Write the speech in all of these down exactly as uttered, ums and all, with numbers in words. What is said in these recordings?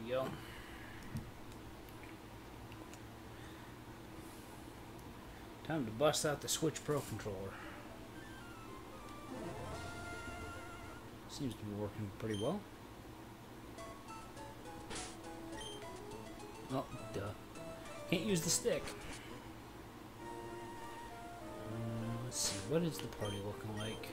we go. Time to bust out the Switch Pro controller. Seems to be working pretty well. Oh, duh. Can't use the stick. Uh, let's see, what is the party looking like?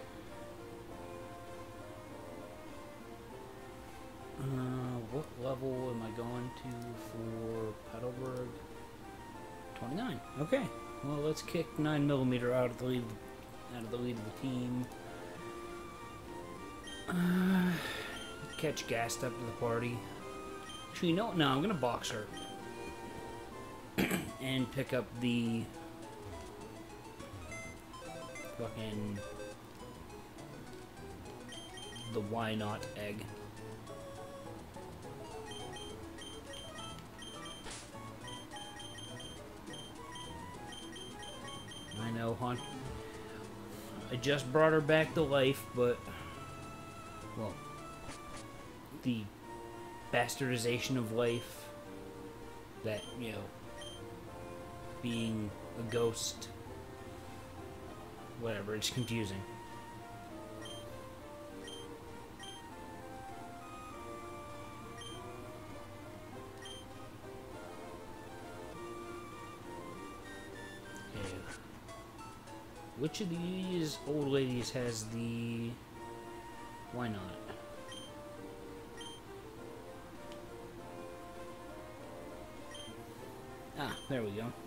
Uh, what level am I going to for Paddleberg? twenty-nine. Okay. Well, let's kick nine millimeter out of the lead, out of the lead of the team. Uh, catch gassed up to the party. Actually, you know what? No, I'm gonna box her and pick up the fucking the why not egg. I know, hon. I just brought her back to life, but well, the bastardization of life, that, you know, being a ghost, whatever, it's confusing. Okay. Which of these old ladies has the... Why not? Ah, there we go.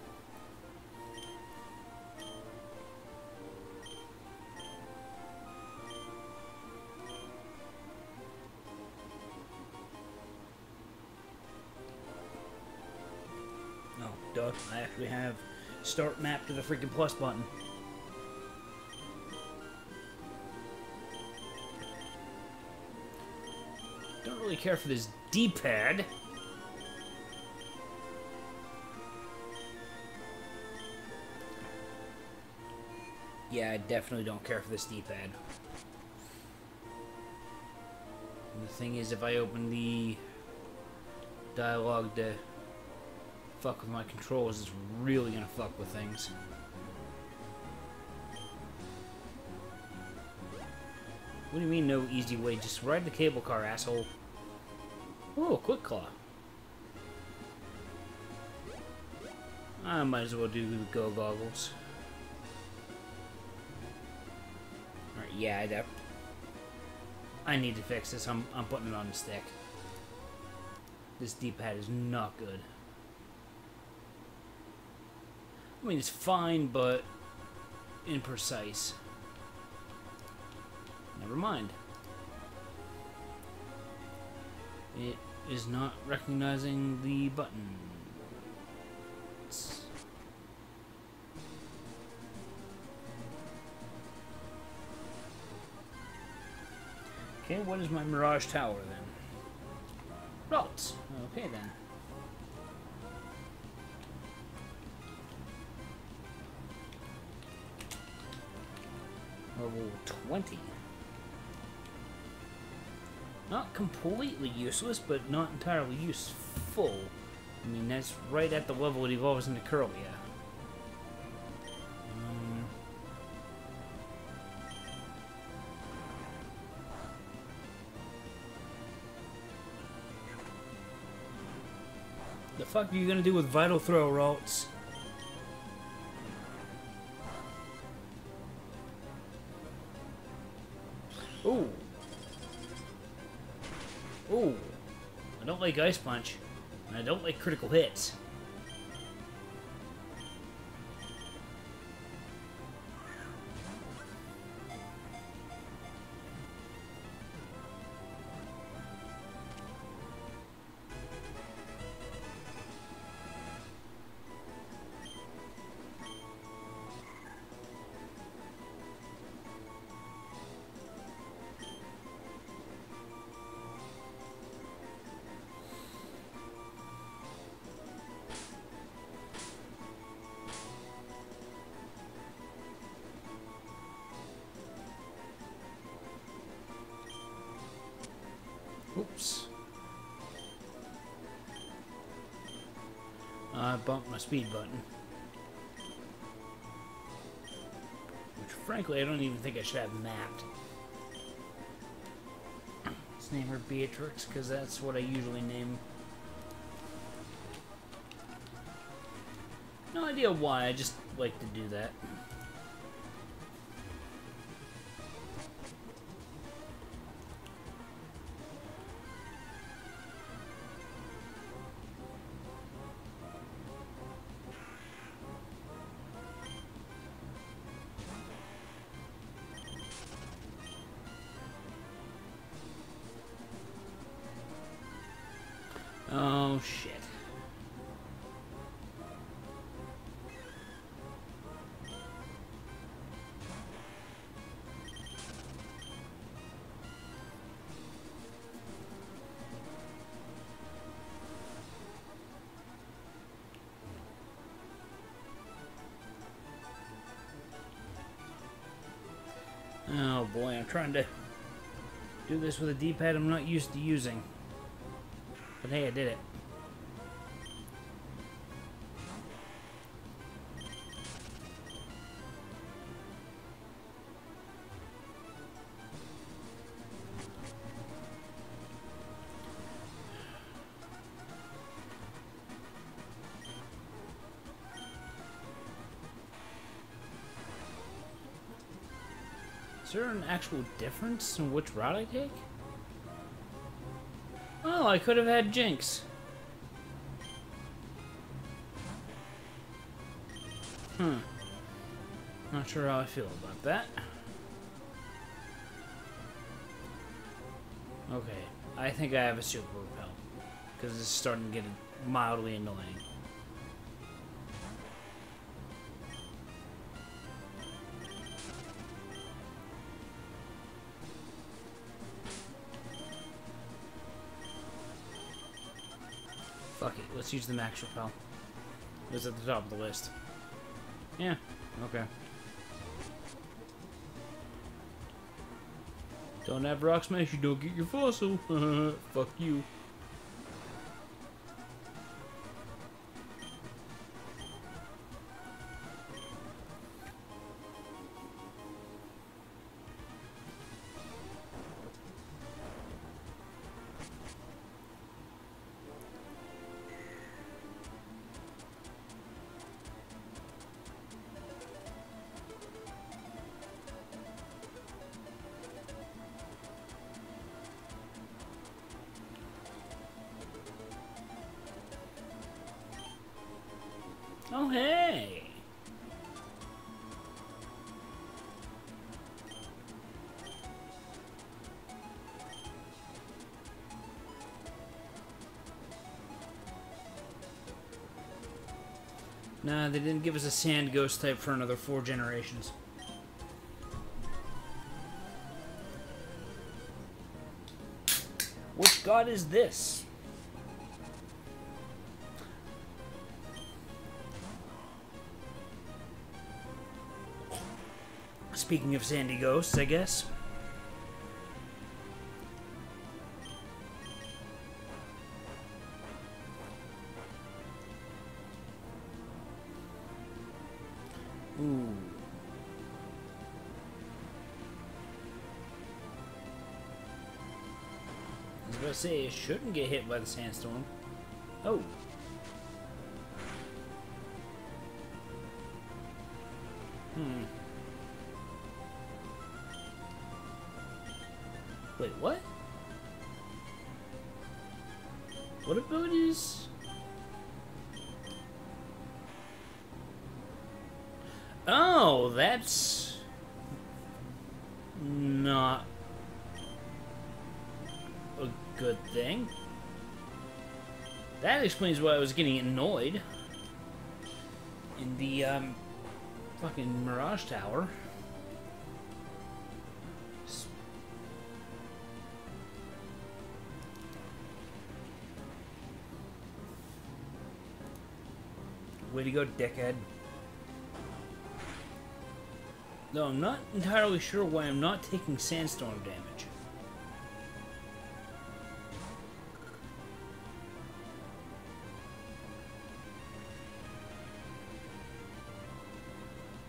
Oh, duh. I actually have start map to the freaking plus button. Don't really care for this D-pad. Yeah, I definitely don't care for this D-pad. The thing is, if I open the dialogue to fuck with my controls, it's really gonna fuck with things. What do you mean, no easy way? Just ride the cable car, asshole. Oh, Quick Claw. I might as well do the Go Goggles. Alright, yeah, I def I need to fix this. I'm, I'm putting it on the stick. This D-pad is not good. I mean, it's fine, but imprecise. Never mind. It is not recognizing the buttons. Okay, what is my Mirage Tower then? Routes. Okay then. Level twenty. Not completely useless, but not entirely useful. I mean, that's right at the level it evolves into Curlia. Um, the fuck are you gonna do with Vital Throw, Ralts? Ooh. Ooh. I don't like Ice Punch. And I don't like critical hits. Oops. bumped my speed button. Which, frankly, I don't even think I should have mapped. Let's name her Beatrix, because that's what I usually name. No idea why, I just like to do that. Oh, shit. Oh boy, I'm trying to do this with a D-pad I'm not used to using. But hey, I did it. Is there an actual difference in which route I take? Oh, I could have had Jinx. Hmm. Not sure how I feel about that. Okay, I think I have a super repel. Because this is starting to get mildly annoying. Fuck it, let's use the max repel. It's at the top of the list. Yeah, okay. Don't have rock smash, you don't get your fossil. Fuck you. Oh, hey! Nah, they didn't give us a sand ghost type for another four generations. Which god is this? Speaking of sandy ghosts, I guess. Ooh. I was about to say, it shouldn't get hit by the sandstorm. Oh. Hmm. Wait, what? What abilities? Oh, that's not a good thing. That explains why I was getting annoyed in the um, fucking Mirage Tower. Way to go, dickhead. Though I'm not entirely sure why I'm not taking sandstorm damage.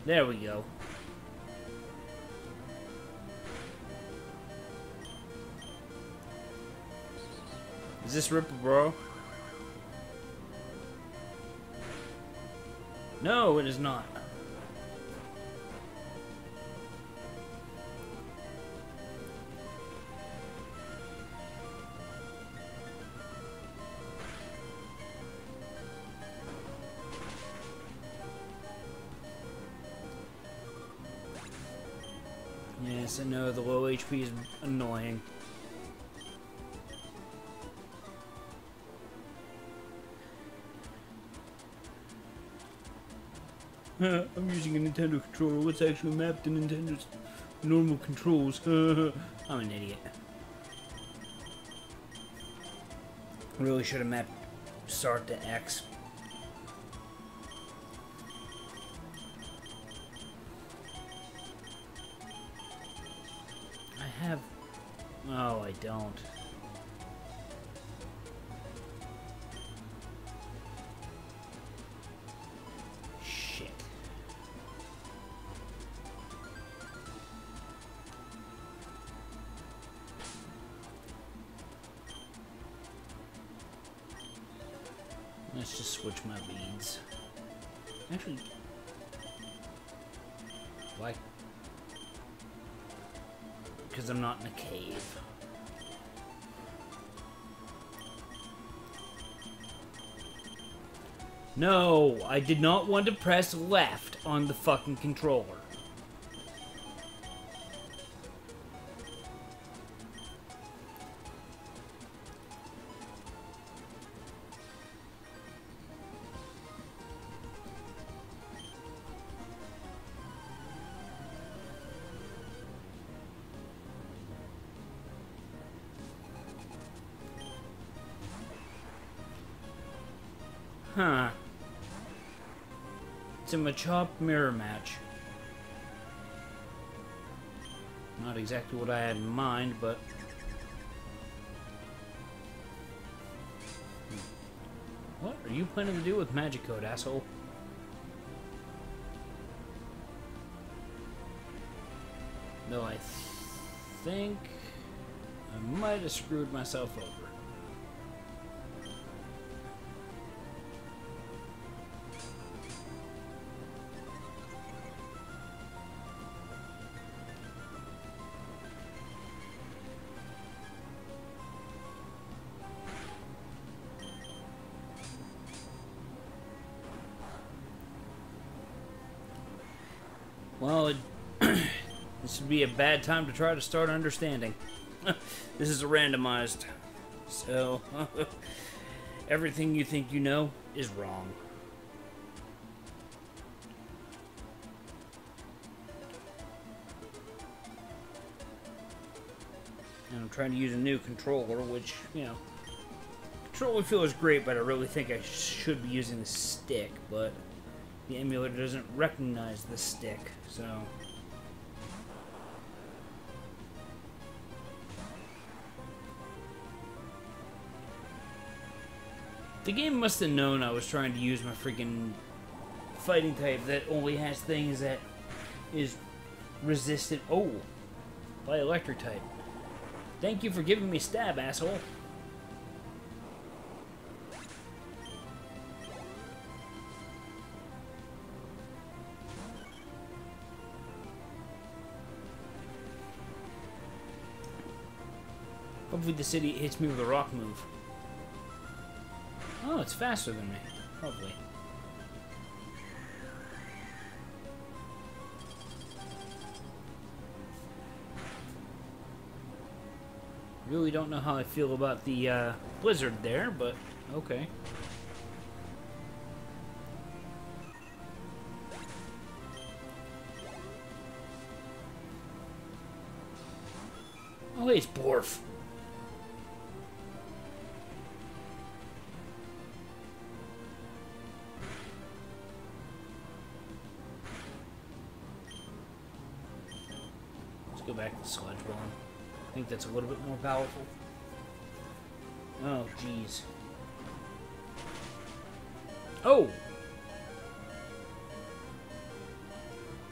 There we go. Is this Ripper Bro? No, it is not. Yes, I know the low H P is annoying. Uh, I'm using a Nintendo controller. What's actually mapped to Nintendo's normal controls? I'm an idiot. Really should have mapped start to X. I have... Oh, I don't. Let's just switch my beads. Actually, why? Because I'm not in a cave. No, I did not want to press left on the fucking controller. Huh. It's a Machop mirror match. Not exactly what I had in mind, but... What are you planning to do with Magic Code, asshole? No, I th think I might have screwed myself over. Well, it, this would be a bad time to try to start understanding. This is a randomized, so everything you think you know is wrong. And I'm trying to use a new controller, which, you know, controller feels great, but I really think I should be using the stick, but the emulator doesn't recognize the stick, so... The game must have known I was trying to use my freaking fighting type that only has things that is resistant... Oh! By electric type. Thank you for giving me stab, asshole. Hopefully the city hits me with a rock move. Oh, it's faster than me. Probably. Really don't know how I feel about the uh, blizzard there, but okay. Oh, hey, it's Borf. Go back to Sludge Bomb. I think that's a little bit more powerful. Oh, jeez. Oh!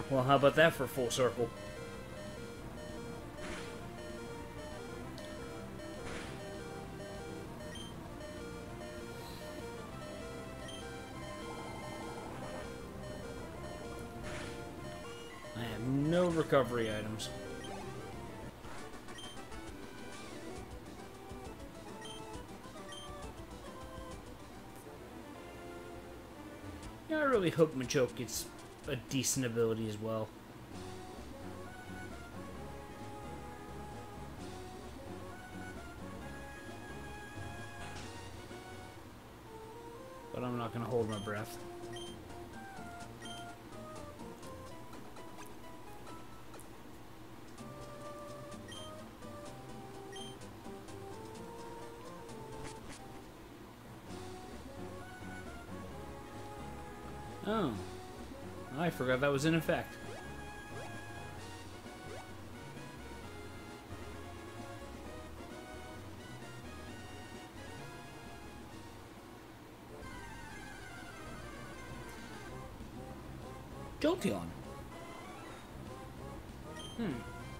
Well, how about that for full circle? I have no recovery items. Yeah, I really hope Machoke gets a decent ability as well. But I'm not going to hold my breath. Oh. I forgot that was in effect. Jolteon. Hmm.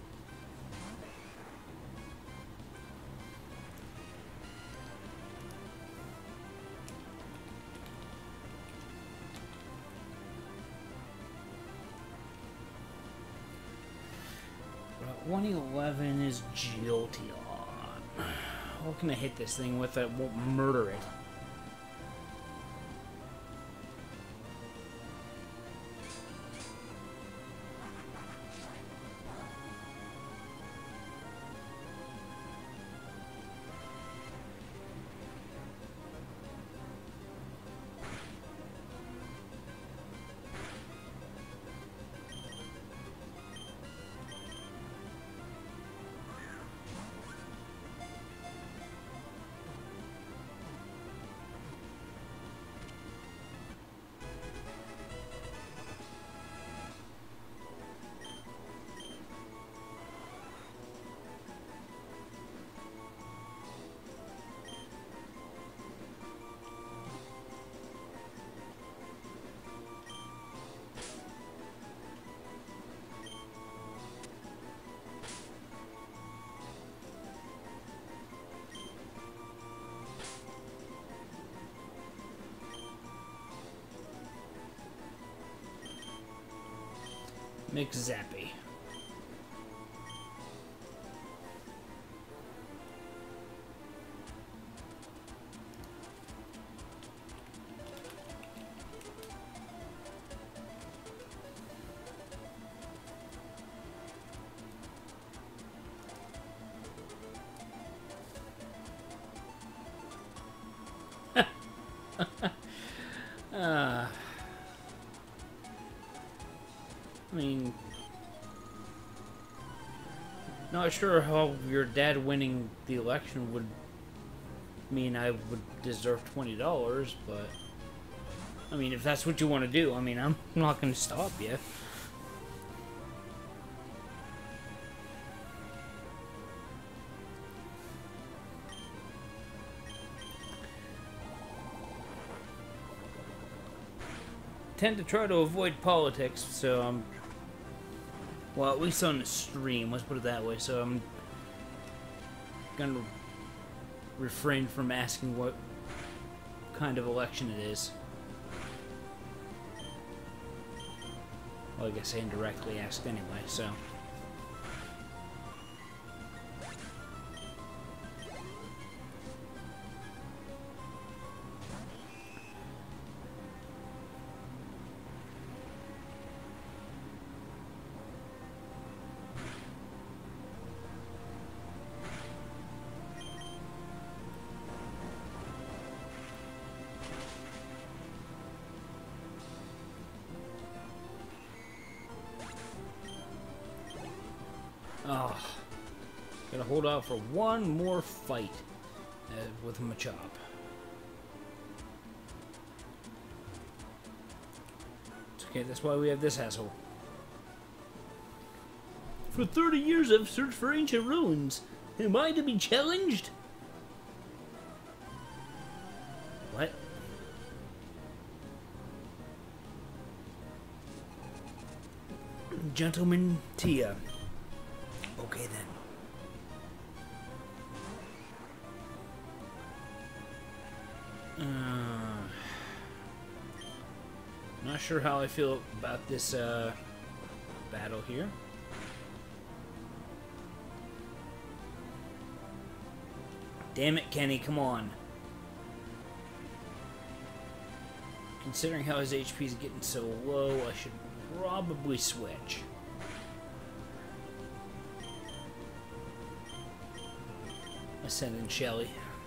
one eleven is Jolteon. What can I hit this thing with that won't murder it? McZappy. uh, I mean, not sure how your dad winning the election would mean I would deserve twenty dollars, but I mean, if that's what you want to do, I mean, I'm not going to stop you. Tend to try to avoid politics, so I'm, well, at least on the stream, let's put it that way, so I'm gonna refrain from asking what kind of election it is. Well, I guess I indirectly asked anyway, so. Oh, gotta hold out for one more fight uh, with Machop. It's okay, that's why we have this asshole. For thirty years I've searched for ancient ruins. Am I to be challenged? What? Gentleman Tia. Okay then. Uh, not sure how I feel about this uh, battle here. Damn it, Kenny, come on. Considering how his H P is getting so low, I should probably switch. I send in Shelly.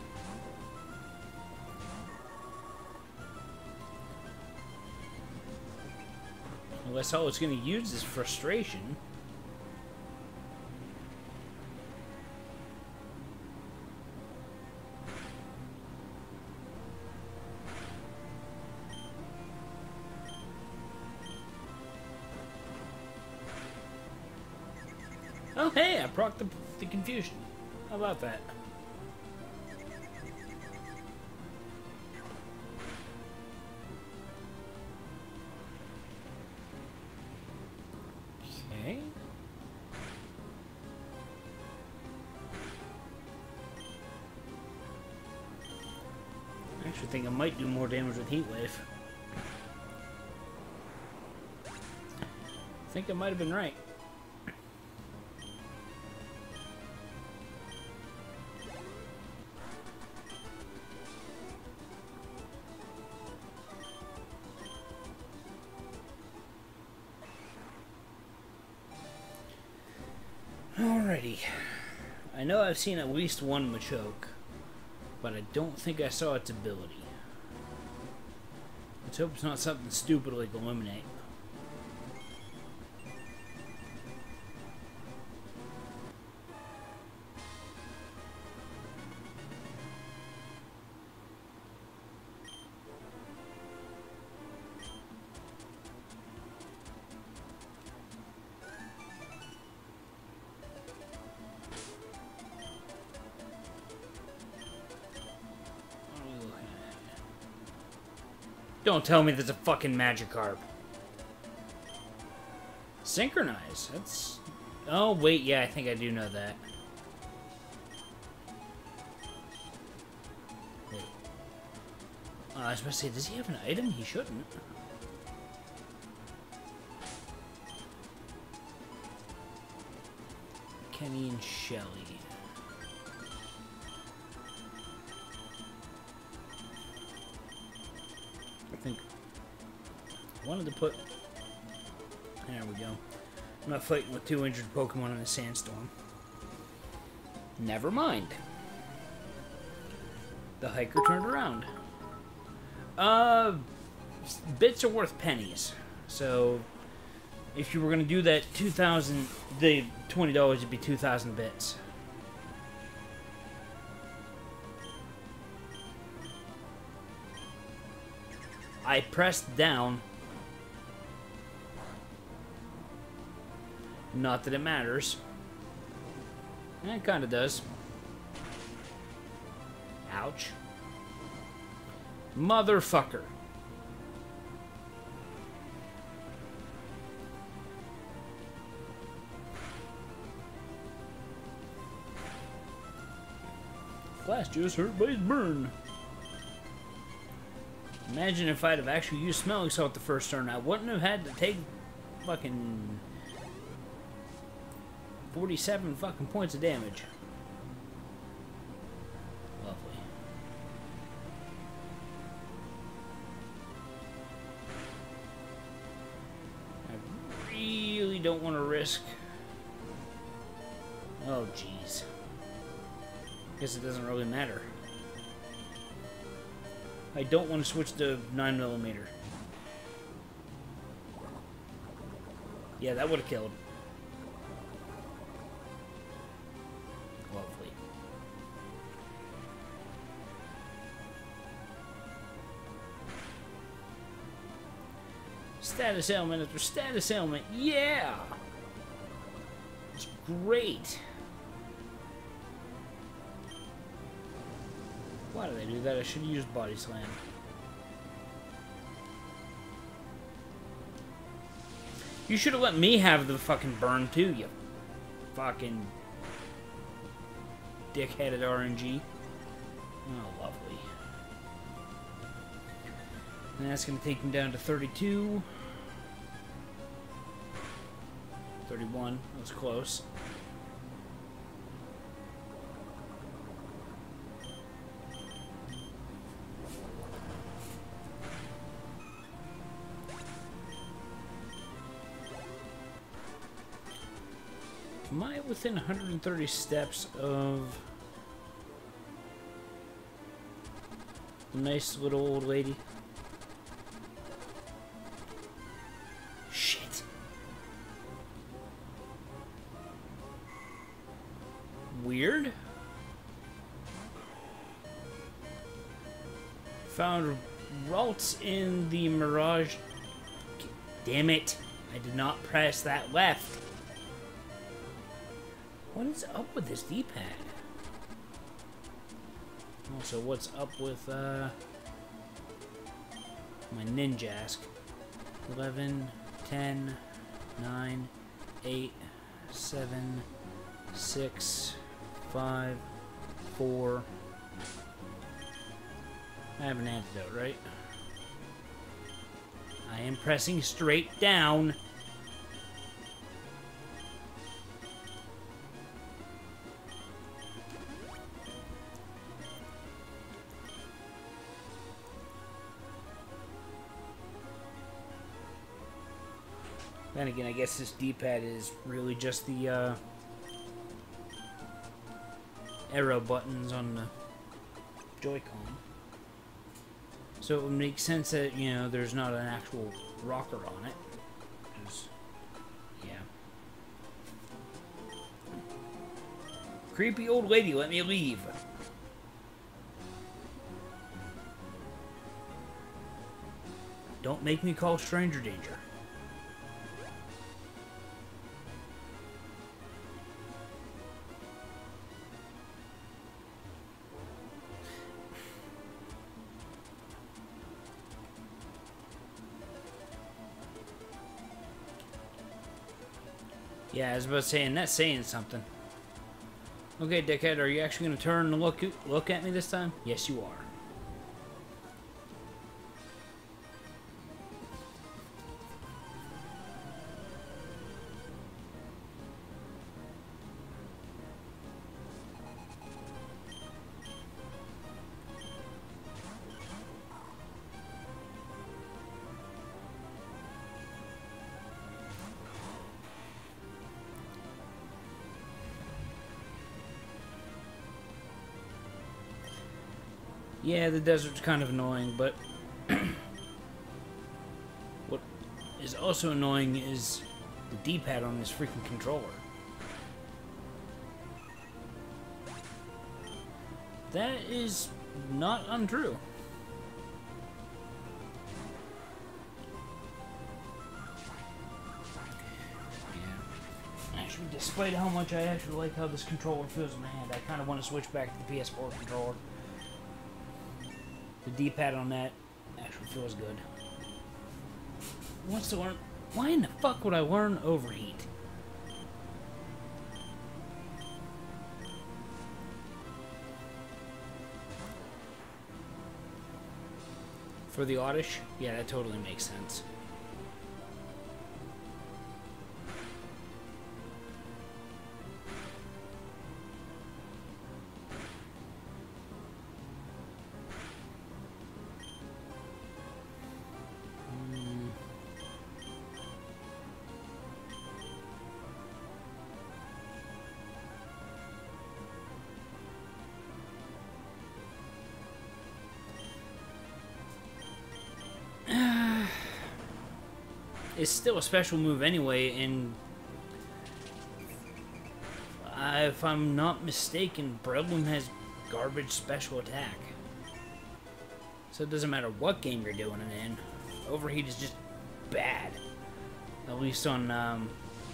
Unless all it's going to use is frustration. Oh, hey, I procced the, the confusion. How about that? Okay. I actually think I might do more damage with Heat Wave. I think I might have been right. Alrighty. I know I've seen at least one Machoke, but I don't think I saw its ability. Let's hope it's not something stupid like Eliminate. Don't tell me there's a fucking Magikarp. Synchronize. That's... Oh, wait, yeah, I think I do know that. Wait. Uh, I was about to say, does he have an item? He shouldn't. Kenny and Shelly. I think I wanted to put... There we go. I'm not fighting with two injured Pokemon in a sandstorm. Never mind. The hiker turned around. Uh, bits are worth pennies. So, if you were going to do that two thousand, the twenty dollars would be two thousand bits. I pressed down. Not that it matters. Eh, it kind of does. Ouch. Motherfucker. Flash just hurt by his burn. Imagine if I'd have actually used Smelling Salt the first turn, I wouldn't have had to take fucking forty-seven fucking points of damage. Lovely. I really don't want to risk. Oh, jeez. Guess it doesn't really matter. I don't want to switch to nine millimeter. Yeah, that would have killed. Lovely. Status ailment after status ailment. Yeah! It's great. Why did I do that? I should have used Body Slam. You should have let me have the fucking burn too, you fucking dick-headed R N G. Oh, lovely. And that's going to take him down to thirty-two. thirty-one. That was close. Am I within one hundred thirty steps of the nice little old lady? Shit. Weird. Found Ralts in the Mirage. Damn it. I did not press that left. What is up with this D-pad? Also, what's up with uh, my Ninjask? eleven, ten, nine, eight, seven, six, five, four. I have an antidote, right? I am pressing straight down. Then again, I guess this D-pad is really just the uh, arrow buttons on the Joy-Con. So it would make sense that, you know, there's not an actual rocker on it. 'Cause, yeah. Creepy old lady, let me leave. Don't make me call stranger danger. Yeah, I was about to say, and that's saying something. Okay, dickhead, are you actually going to turn and look look at me this time? Yes, you are. Yeah, the desert's kind of annoying, but what is also annoying is the D-pad on this freaking controller. That is not untrue. Yeah. Actually, despite how much I actually like how this controller feels in my hand, I kind of want to switch back to the P S four controller. The D-pad on that actually feels good. Wants to learn. Why in the fuck would I learn Overheat? For the Oddish? Yeah, that totally makes sense. It's still a special move anyway, and uh, if I'm not mistaken, Breloom has garbage special attack. So it doesn't matter what game you're doing it in. Overheat is just bad. At least on um,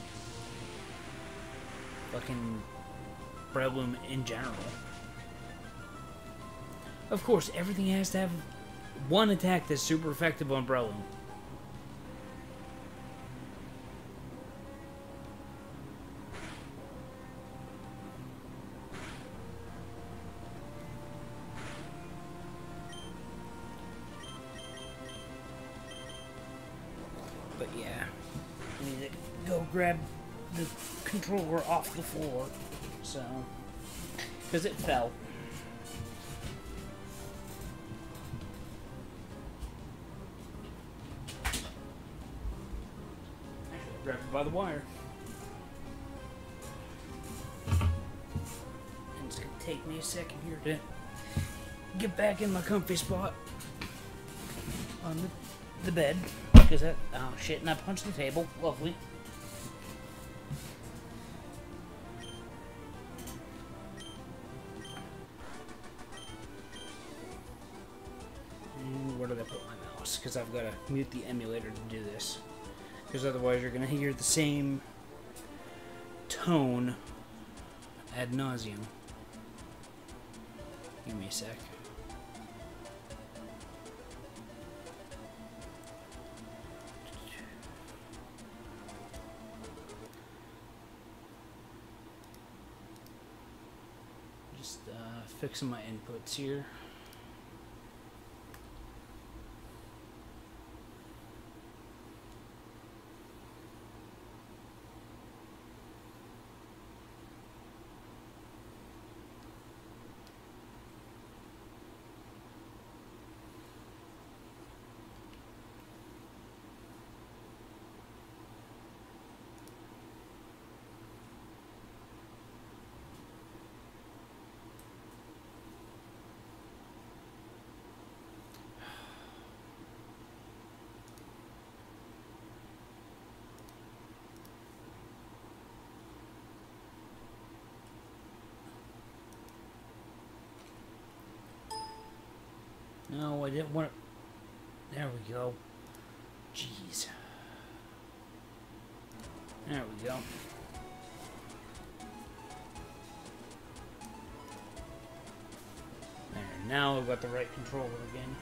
fucking Breloom in general. Of course, everything has to have one attack that's super effective on Breloom. go grab the controller off the floor, so, because it fell. Grab it by the wire. And it's gonna take me a second here to get back in my comfy spot on the, the bed, because that, oh shit, and I punched the table. Lovely. And where did I put my mouse? Because I've got to mute the emulator to do this. Because otherwise you're going to hear the same tone ad nauseum. Give me a sec. Just uh, fixing my inputs here. No, I didn't want to... There we go. Jeez. There we go. There, now I've got the right controller again.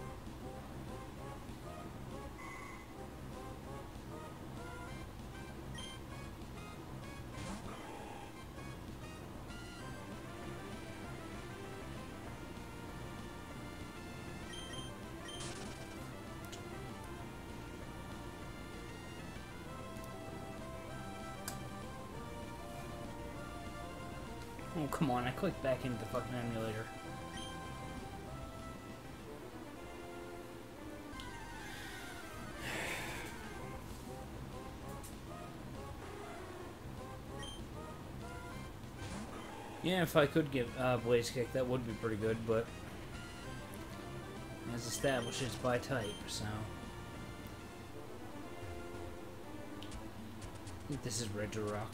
Oh, come on, I clicked back into the fucking emulator. Yeah, if I could give uh, Blaze Kick, that would be pretty good, but as established, it's by type, so... I think this is Retro Rock.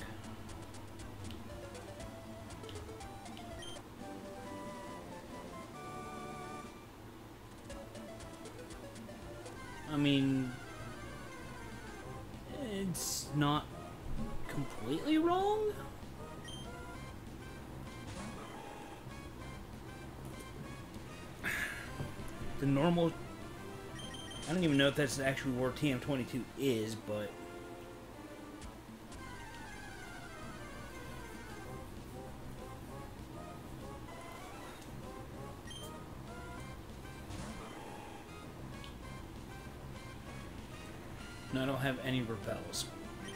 I mean, it's not completely wrong. The normal, I don't even know if that's actually where T M twenty-two is, but no, I don't have any repels.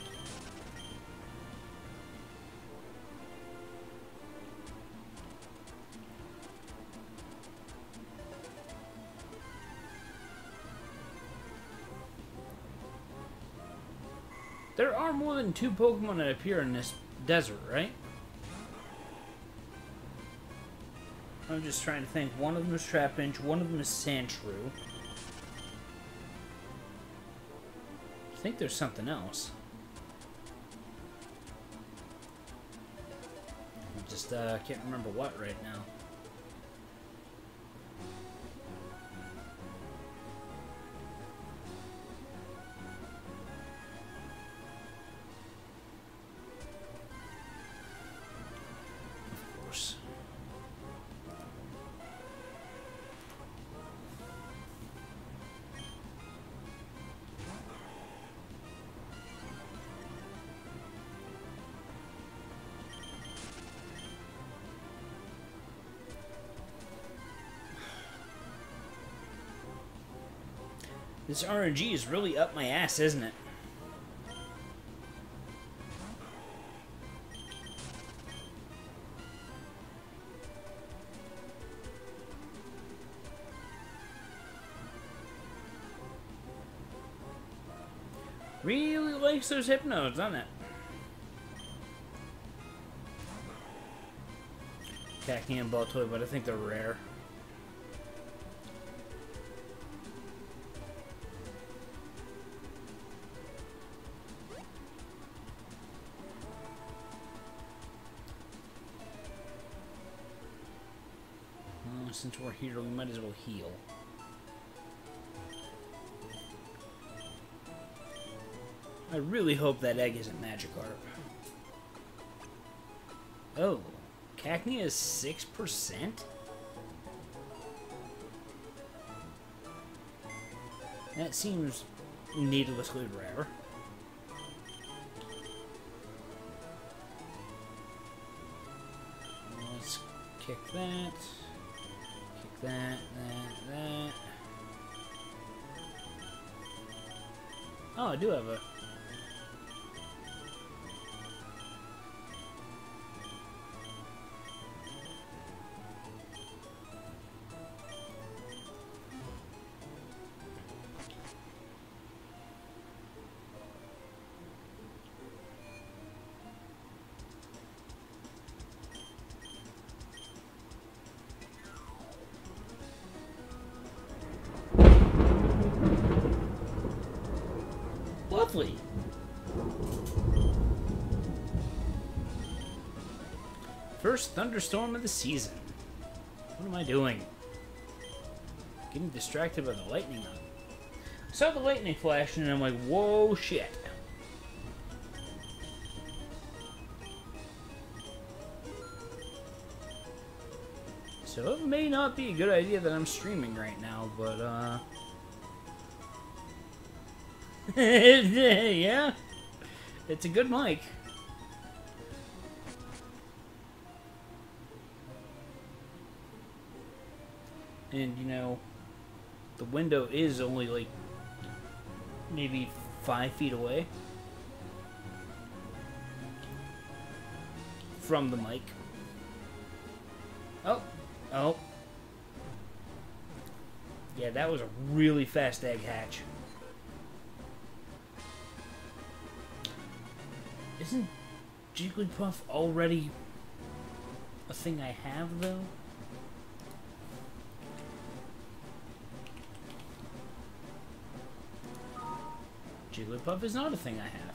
There are more than two Pokemon that appear in this desert, right? I'm just trying to think. One of them is Trapinch, one of them is Sandshrew. I think there's something else. I just uh, can't remember what right now. Of course. This R N G is really up my ass, isn't it? Really likes those Hypnos, doesn't it? Cacnea and Baltoy, but I think they're rare. Well, since we're here, we might as well heal. I really hope that egg isn't Magikarp. Oh, Cacnea is six percent? That seems needlessly rare. Let's kick that. Kick that, that, that. Oh, I do have a... Lovely. First thunderstorm of the season. What am I doing? Getting distracted by the lightning. I saw the lightning flash and I'm like, whoa, shit. So it may not be a good idea that I'm streaming right now, but uh... yeah, it's a good mic. And, you know, the window is only, like, maybe five feet away from the mic. Oh, oh. Yeah, that was a really fast egg hatch. Isn't Jigglypuff already a thing I have, though? Jigglypuff is not a thing I have.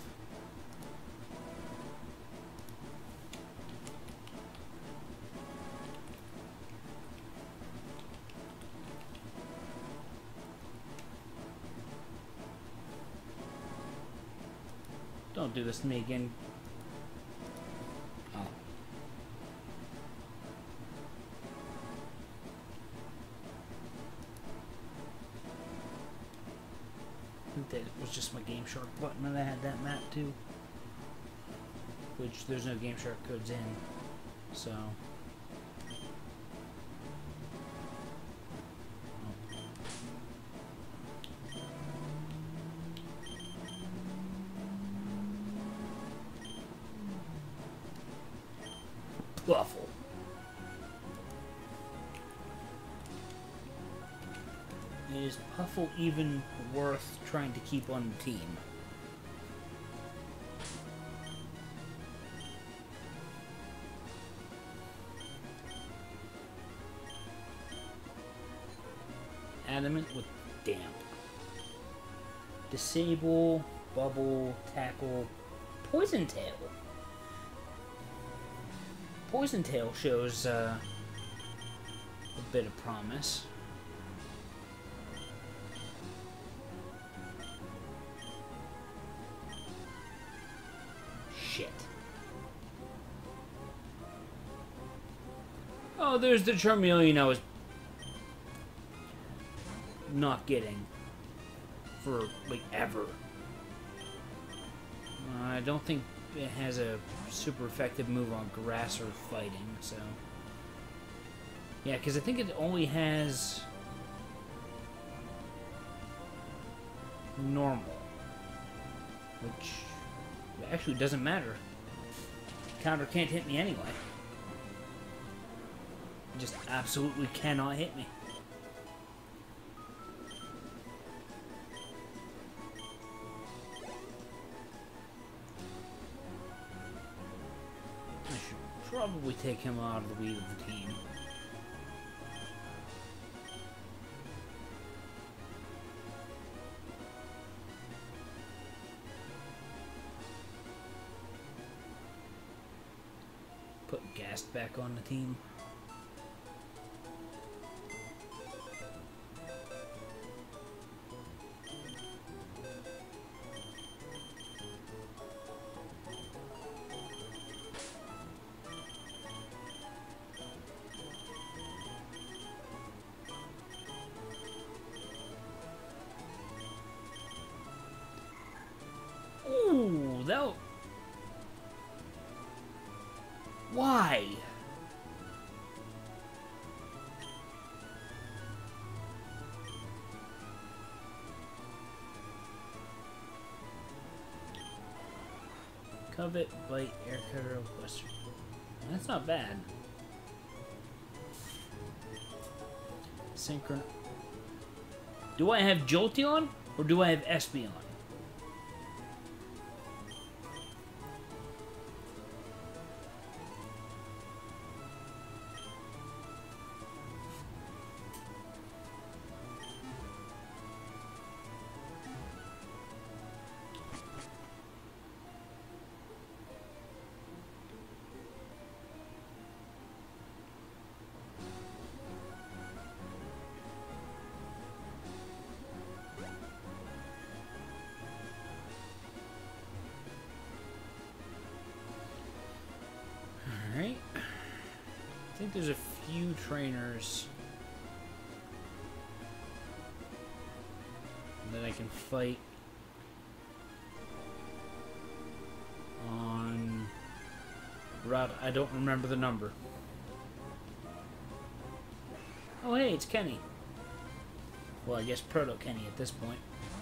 Don't do this to me again. Oh. I think that was just my Game Shark button and I had that map too. Which there's no Game Shark codes in. So... Awful. Is Puffle even worth trying to keep on the team? Adamant with damp. Disable, bubble, tackle, poison tail. Poison Tail shows uh, a bit of promise. Shit. Oh, there's the Charmeleon I was not getting for, like, ever. Uh, I don't think it has a super effective move on grass or fighting, so... Yeah, because I think it only has... normal. Which actually doesn't matter. Counter can't hit me anyway. It just absolutely cannot hit me. probably take him out of the lead of the team. Put Gast back on the team. Ooh, that... Why? Covet, Bite, Air Cutter, Western. That's not bad. Synchron. Do I have Jolteon or do I have Espeon? Alright. I think there's a few trainers that I can fight on route. I don't remember the number. Oh hey, it's Kenny. Well, I guess Proto Kenny at this point.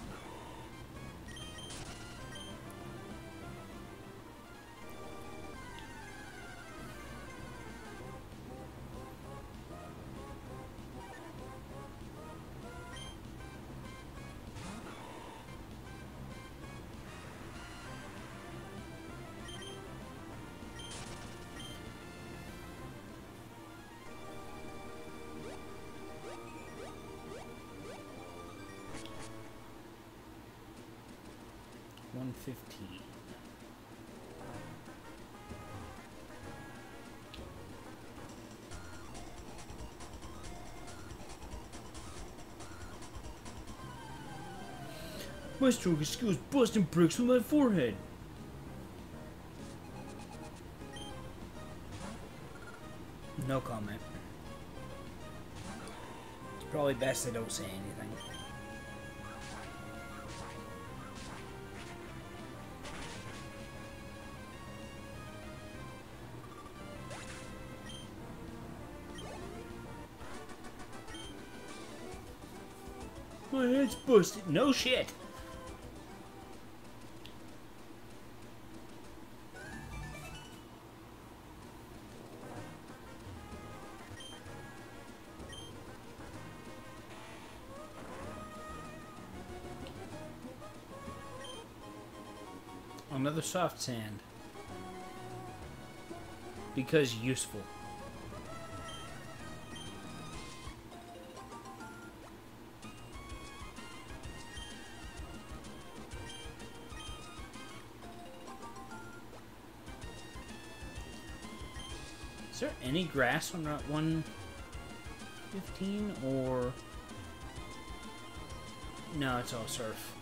one fifteen. My strongest skill is busting bricks with my forehead. No comment. It's probably best I don't say anything. My head's busted. No shit. Another soft sand. Because useful. Is there any grass on Route one fifteen or... No, it's all surf.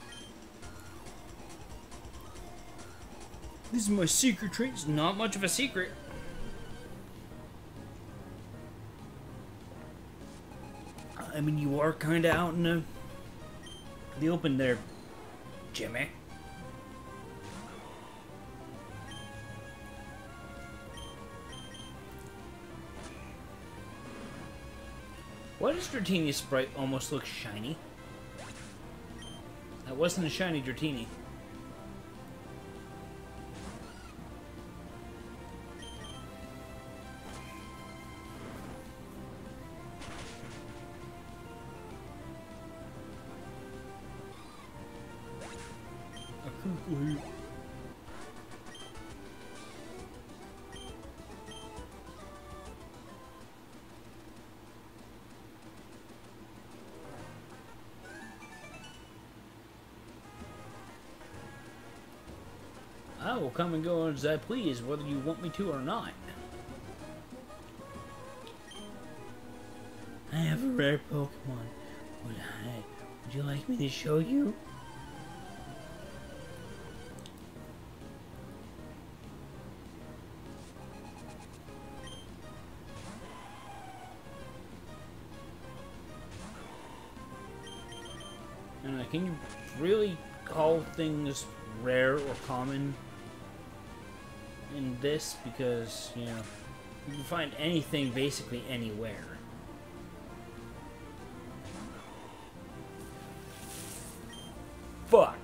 This is my secret trait. It's not much of a secret. I mean, you are kind of out in the, the open there, Jimmy. Why does Dratini's sprite almost look shiny? That wasn't a shiny Dratini. will come and go as I please, whether you want me to or not. I have a rare Pokemon. Would I? Would you like me to show you? And uh, can you really call things rare or common in this? Because, you know, you can find anything basically anywhere. Fuck.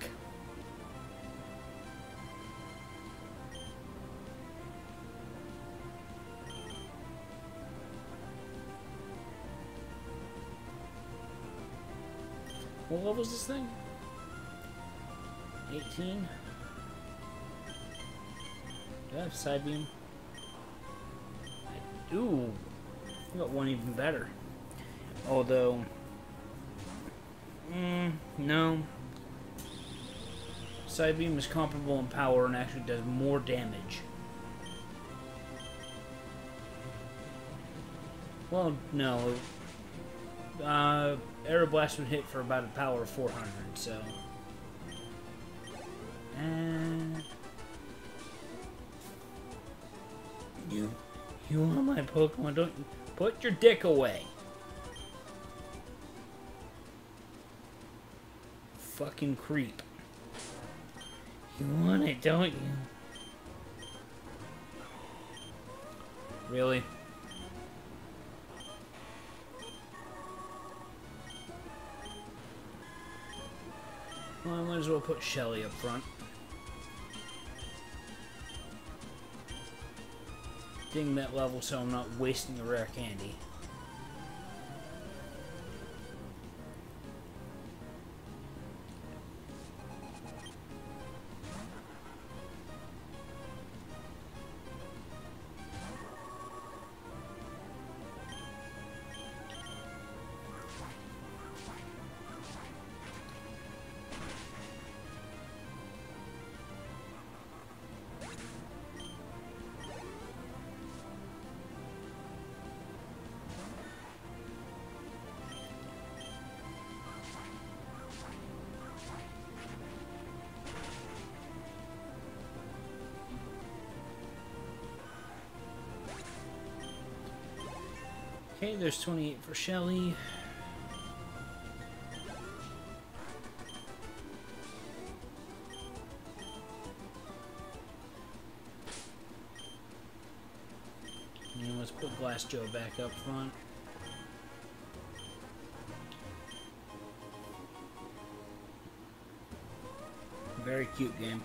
What level is this thing? eighteen? Do I have side beam? I do. I got one even better. Although, mm, no. Side beam is comparable in power and actually does more damage. Well, no. Uh, Aeroblast would hit for about a power of four hundred, so. And you, you want my Pokemon? Don't you put your dick away? Fucking creep. You want it, don't you? Really? Well, I might as well put Shelly up front. Ding that level so I'm not wasting the rare candy. Okay, there's twenty-eight for Shelly. And let's put Glass Joe back up front. Very cute game.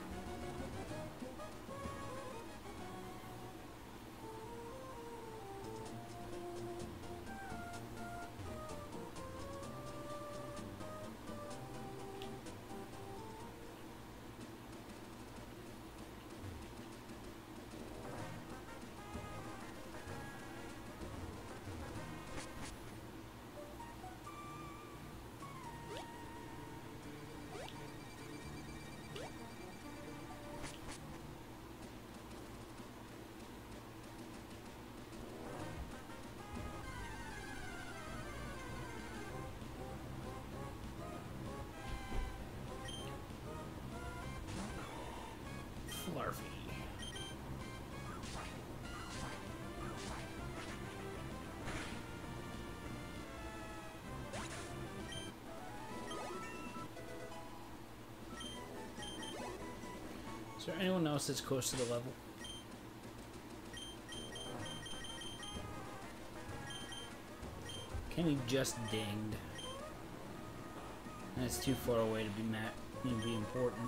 Flarfy. Is there anyone else that's close to the level? Kenny just dinged. That's too far away to be mat to be important.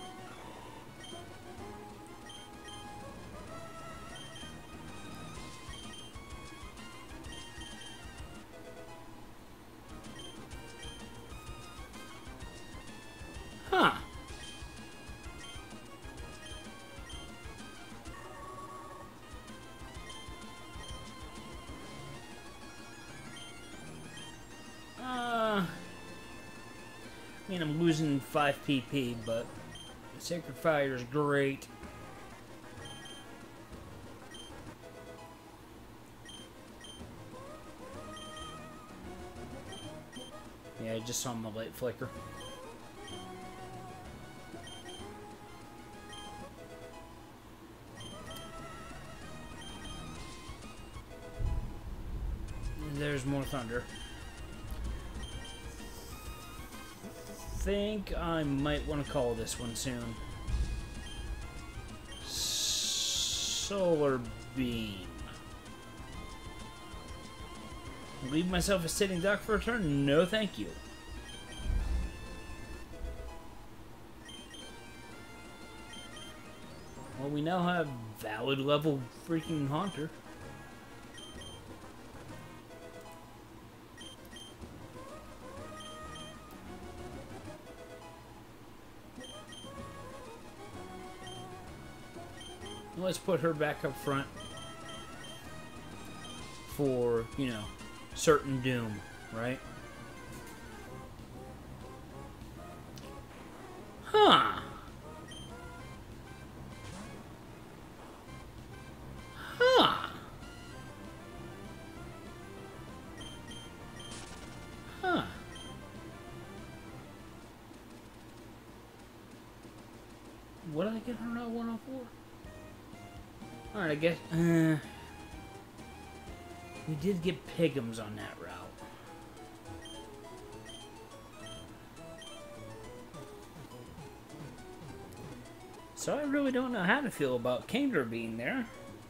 Huh. Uh, I mean, I'm losing five P P, but Sacred Fire is great. I just saw my light flicker. There's more thunder. Think I might want to call this one soon. Solar beam. Leave myself a sitting duck for a turn? No, thank you. Well, we now have valid level freaking Haunter. Let's put her back up front for, you know, certain doom, right? Huh. Huh. Huh. What did I get her at one oh four? Alright, I guess, uh, we did get Pigums on that route. So I really don't know how to feel about Kingdra being there.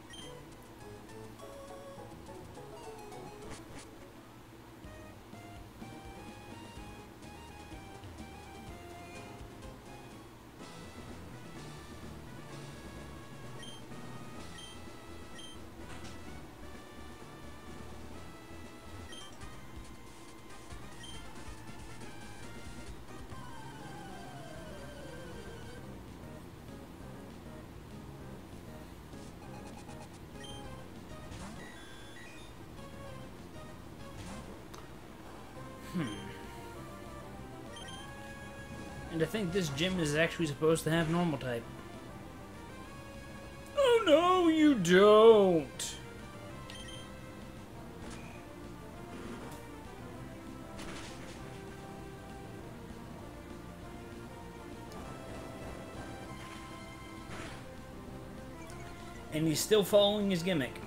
And I think this gym is actually supposed to have normal type. Oh no, you don't! And he's still following his gimmick.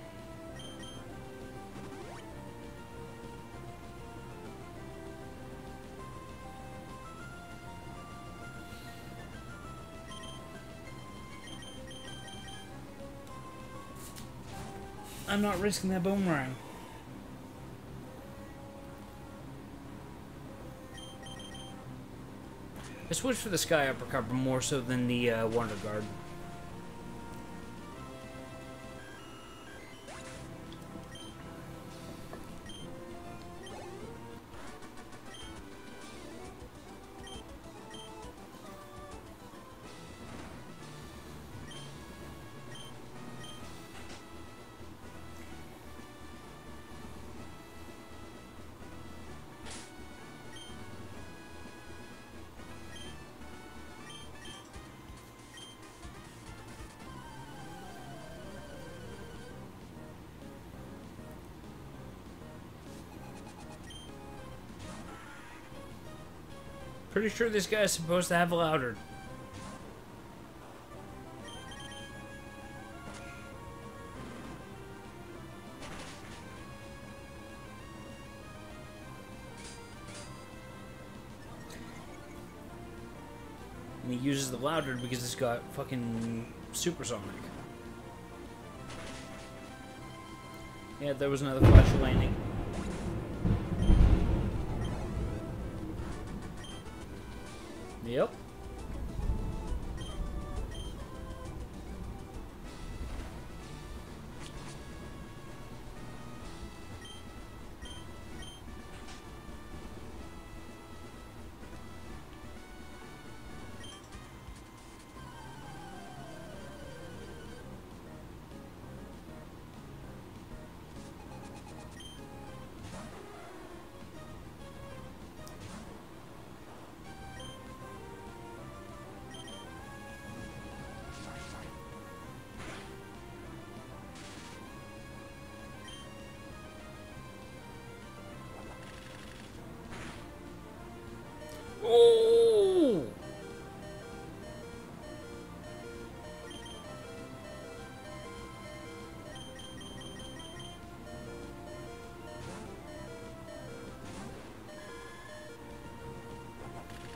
I'm not risking that boomerang. I switched for the Sky Uppercut more so than the uh, Wonder Guard. Pretty sure this guy is supposed to have a louder. And he uses the louder because it's got fucking supersonic. Yeah, there was another flash landing. Yep.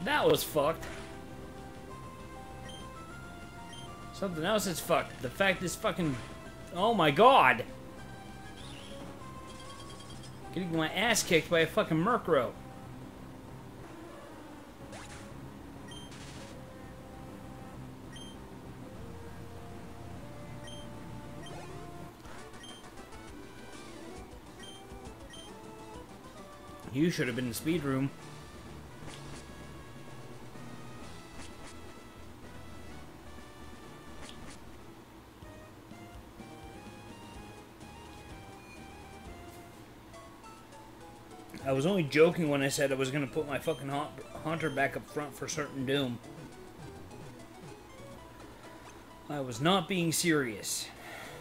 That was fucked. Something else is fucked. The fact this fucking... Oh my god! Getting my ass kicked by a fucking Murkrow. You should have been in the speed room. I was only joking when I said I was going to put my fucking Haunter back up front for certain Doom. I was not being serious.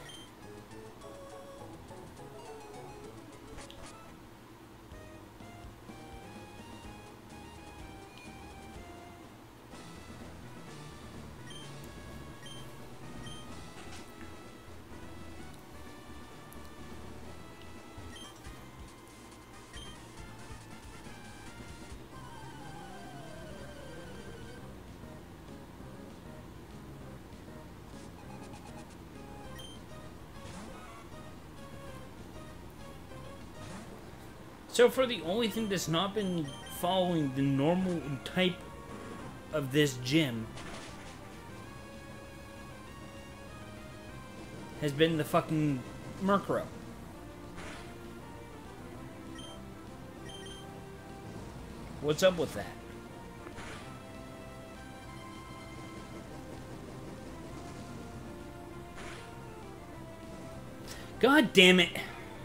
So for the only thing that's not been following the normal type of this gym has been the fucking Murkrow. What's up with that? God damn it!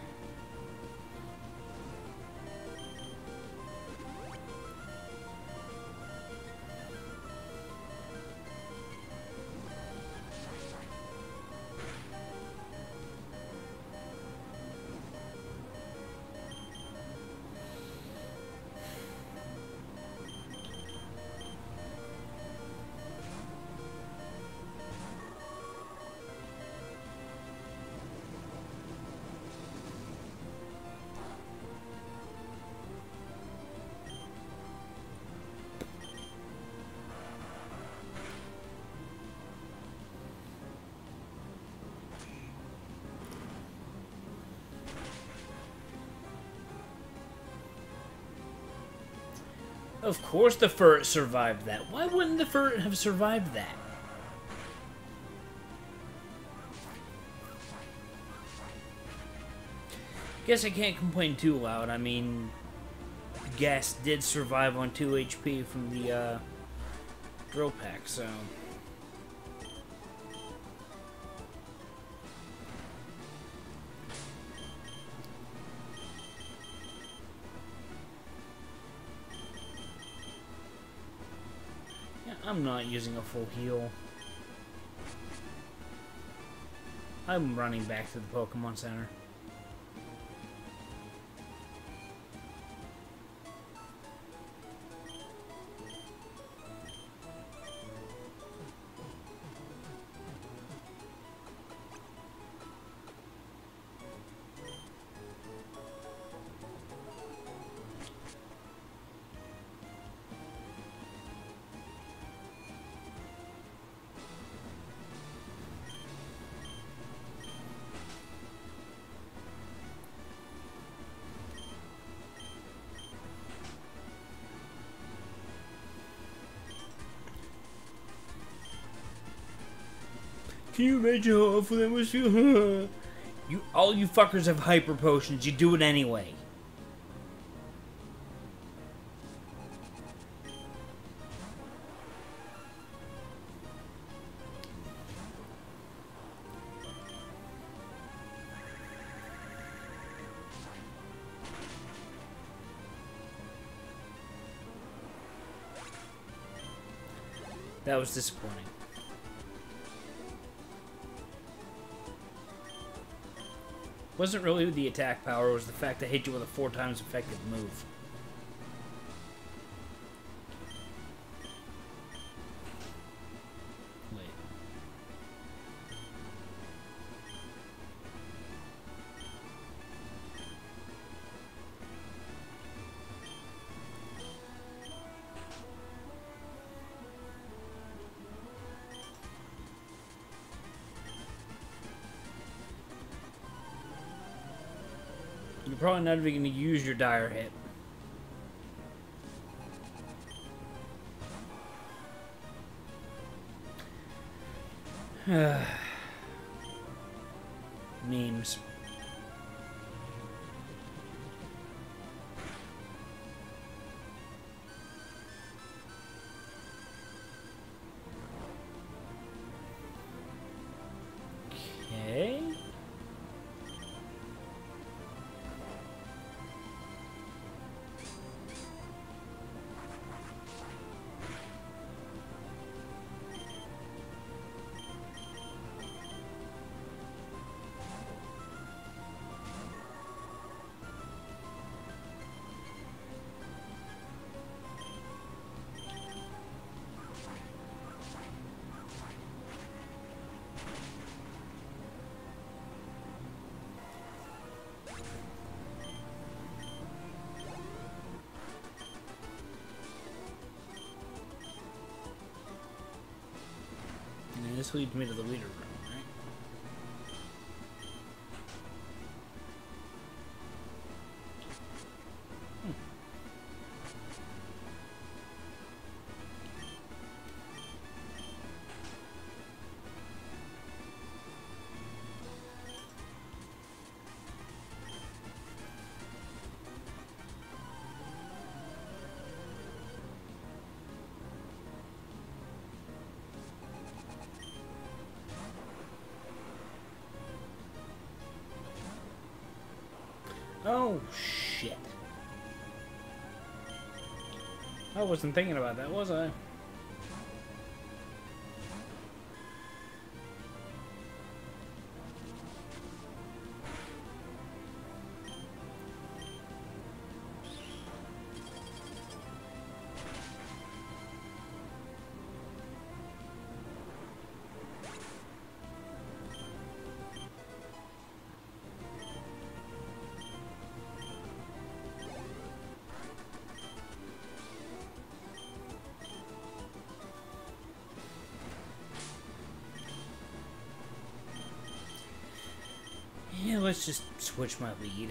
Of course the Furret survived that. Why wouldn't the Furret have survived that? Guess I can't complain too loud. I mean, Gas did survive on two H P from the uh, drill pack, so... I'm not using a full heal. I'm running back to the Pokemon Center. Can you imagine how awful that must feel? You, all you fuckers have hyper potions. You do it anyway. That was disappointing. Wasn't really the attack power, it was the fact that I hit you with a four times effective move. Wait. You're probably not even going to use your dire hit. Memes. Okay. And this leads me to the leader room, right? Hmm. Oh, shit. I wasn't thinking about that, was I? Yeah, let's just switch my lead.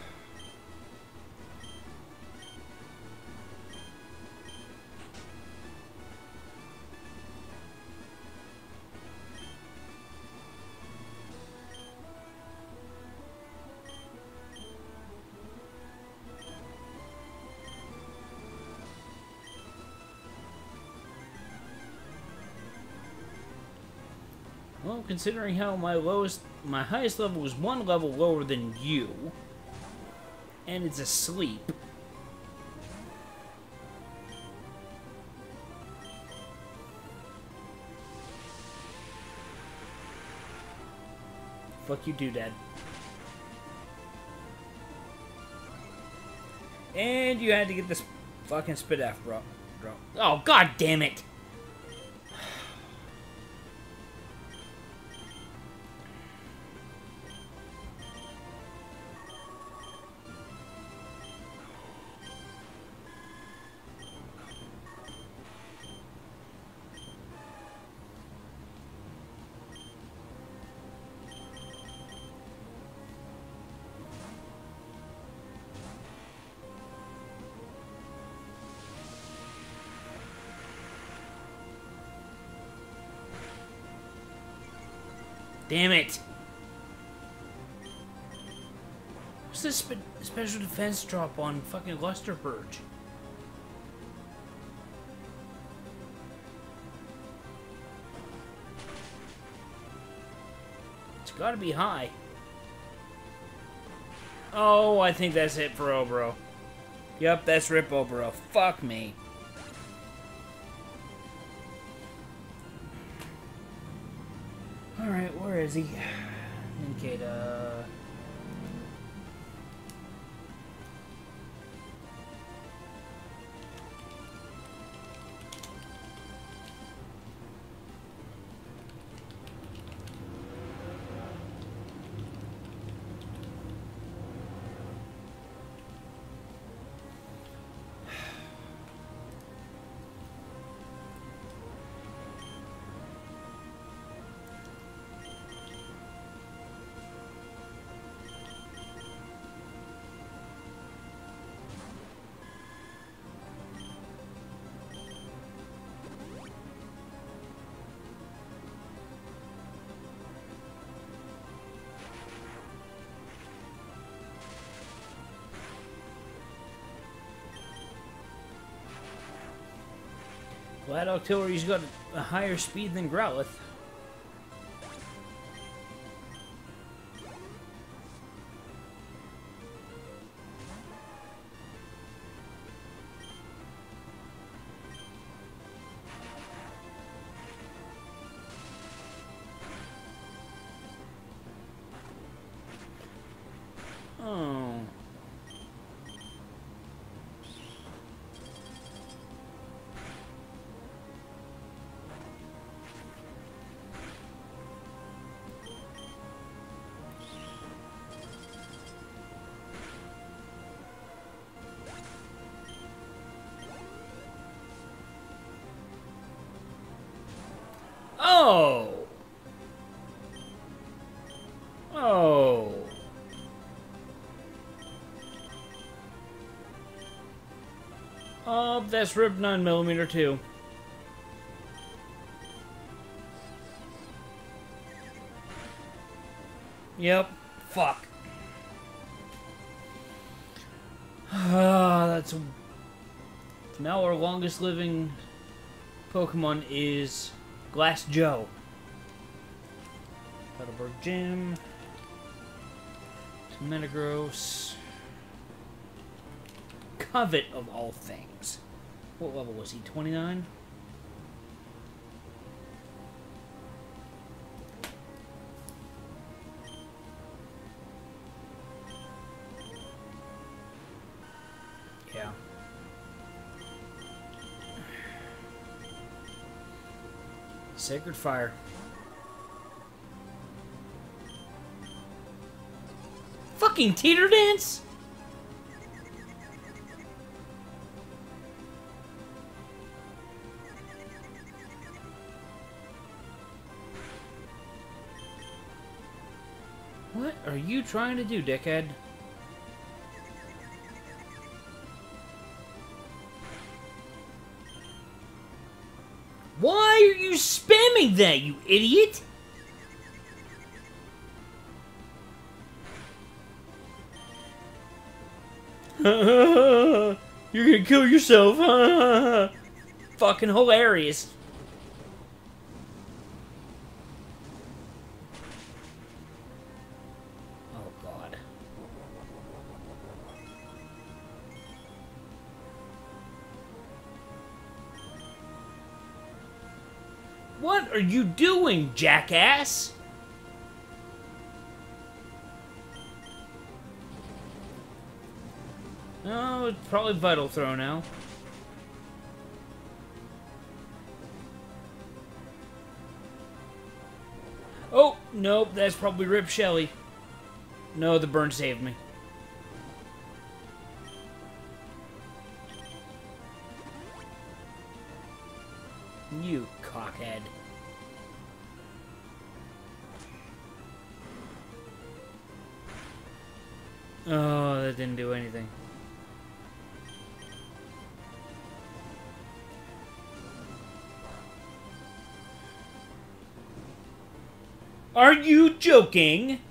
Well, considering how my lowest, my highest level was one level lower than you, and it's asleep. Fuck you, Doodad. And you had to get this fucking spit F, bro. bro. Oh, god damn it! Damn it! What's this spe special defense drop on fucking Luster Purge? It's gotta be high. Oh, I think that's it for Obro. Yep, that's Rip Obro. Fuck me. Alright, where is he? Indicate, uh... Glad Octillery's got a higher speed than Growlithe. Oh. Oh. Oh. Oh, that's ripped nine millimeter too. Yep. Fuck. Ah, that's now our longest living Pokemon is Glass Joe. Petalburg Gym. Metagross. Covet of all things. What level was he? twenty-nine? Yeah. Sacred Fire. Fucking Teeter Dance? What are you trying to do, dickhead? Why are you spamming that, you idiot? You're gonna kill yourself. Fucking hilarious. Oh god. What are you doing, jackass? Oh, it's probably Vital Throw now. Oh, nope, that's probably Rip Shelly. No, the burn saved me. You cockhead. Oh, that didn't do anything. Are you joking?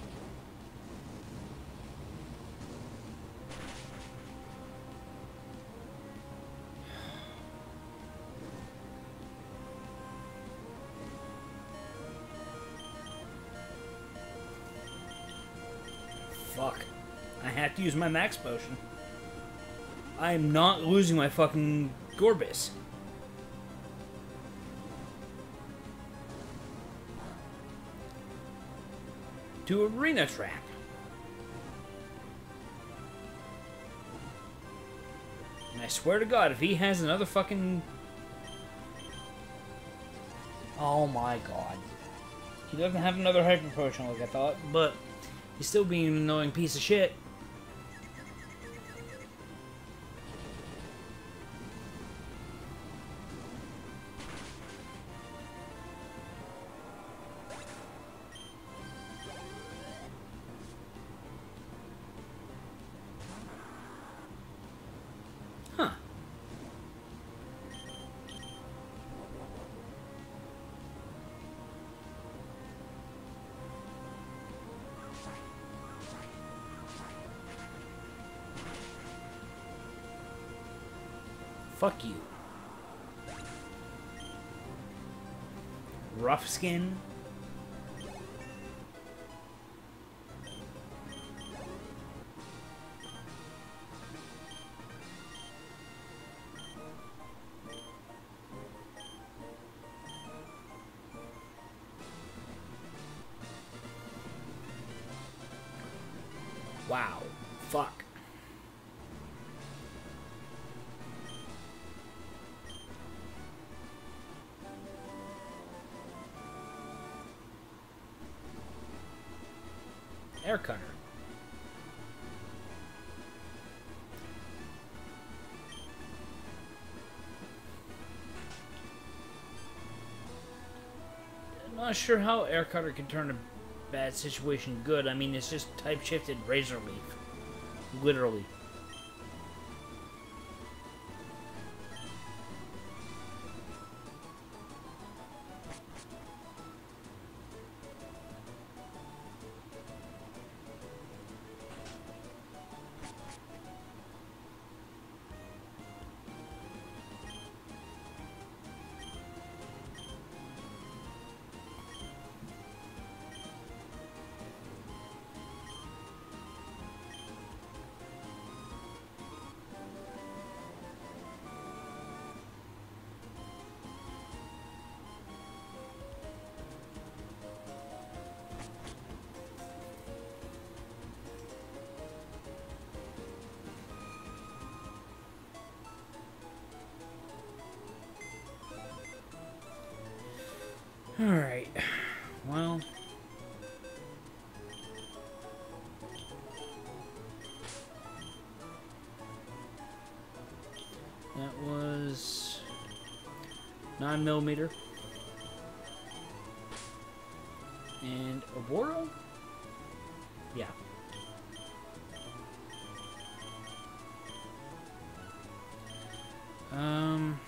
Fuck. I have to use my max potion. I am not losing my fucking Gorbis. To Arena Trap. And I swear to God, if he has another fucking... Oh my god. He doesn't have another Hyper Potion like I thought, but he's still being an annoying piece of shit. Huh. Fuck you. Rough skin. Wow. Fuck. Air cutter. I'm not sure how air cutter can turn a bad situation good. I mean, it's just type shifted razor leaf. Literally. Alright. Well. That was nine millimeter. And Oboro? Yeah. Um...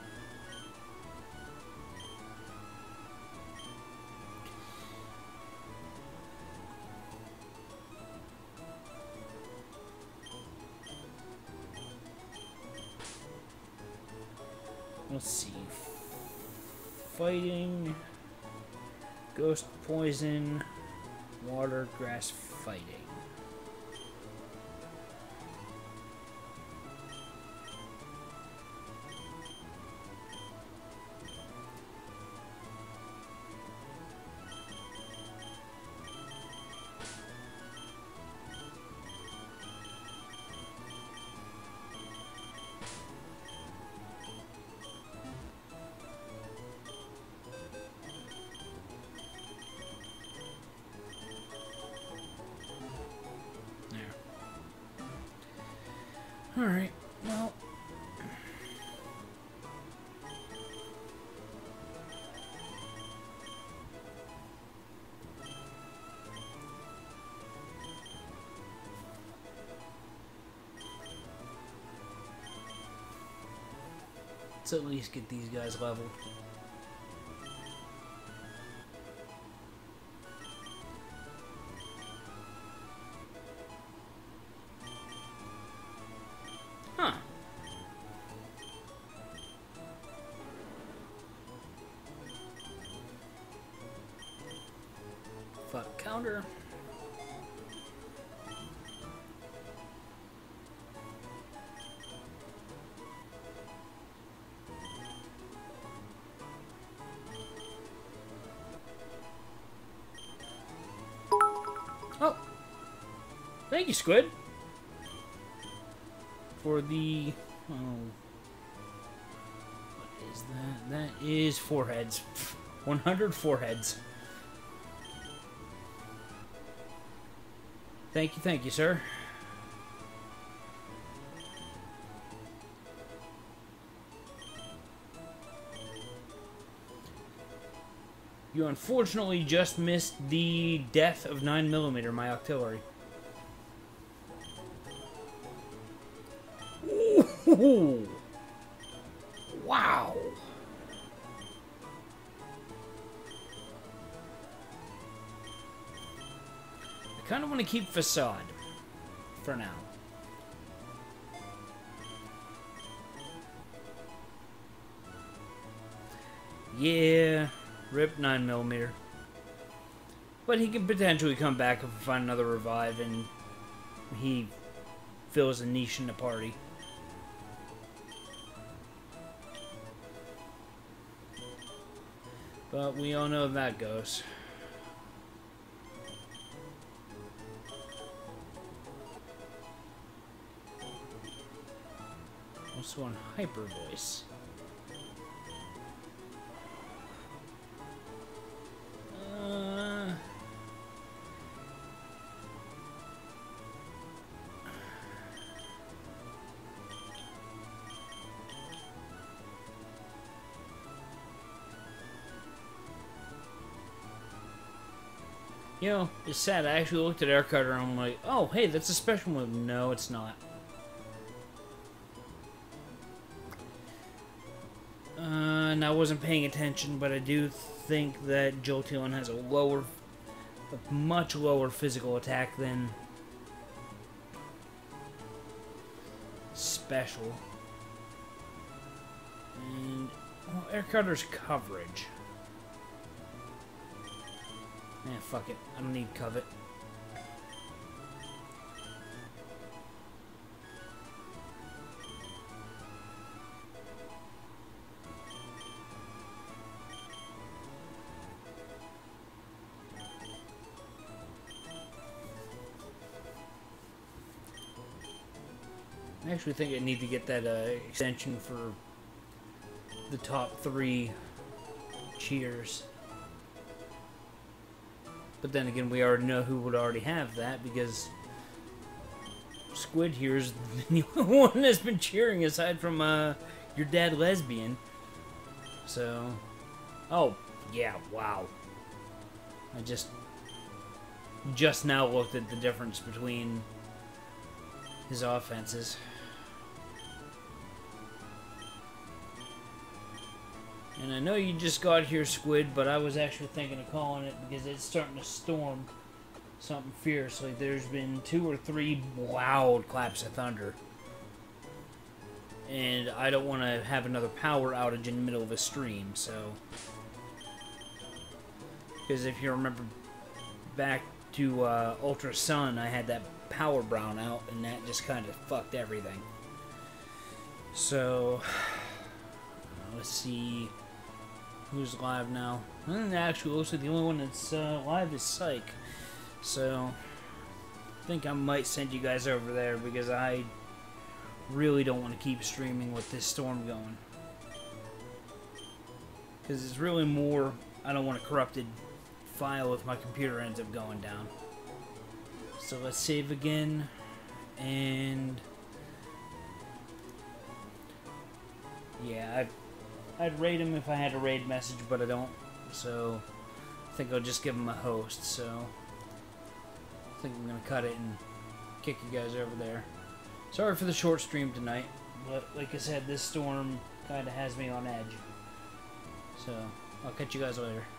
Let's see. Fighting, ghost poison, water, grass fighting. Alright, well... Let's at least get these guys leveled. Huh. Fuck counter. Oh. Thank you, Squid. For the, oh, what is that? That is foreheads. one hundred foreheads. Thank you, thank you, sir. You unfortunately just missed the death of nine millimeter, my artillery. Ooh. Wow. I kind of want to keep Facade for now. Yeah. Rip nine millimeter. But he can potentially come back if we find another revive and he fills a niche in the party. But we all know how that goes. Also on Hyper Voice. Uh, you know, it's sad. I actually looked at Air Cutter and I'm like, oh, hey, that's a special move. No, it's not. Uh, and I wasn't paying attention, but I do think that Jolteon has a lower, a much lower physical attack than special. And, well, Air Cutter's coverage. Eh, fuck it. I don't need Covet. I actually think I need to get that uh, extension for the top three cheers. But then again, we already know who would already have that because Squid here is the only one that's been cheering aside from uh, your dad lesbian. So, oh yeah, wow. I just just now looked at the difference between his offenses. And I know you just got here, Squid, but I was actually thinking of calling it because it's starting to storm something fierce. Like there's been two or three loud claps of thunder. And I don't want to have another power outage in the middle of a stream, so... Because if you remember back to uh, Ultra Sun, I had that power brown out, and that just kind of fucked everything. So... Let's see... Who's live now? And actually, looks like the only one that's uh, live is Psych. So, I think I might send you guys over there because I really don't want to keep streaming with this storm going. Because it's really more, I don't want a corrupted file if my computer ends up going down. So let's save again. And yeah, I've I'd raid him if I had a raid message, but I don't, so I think I'll just give him a host, so I think I'm going to cut it and kick you guys over there. Sorry for the short stream tonight, but like I said, this storm kind of has me on edge, so I'll catch you guys later.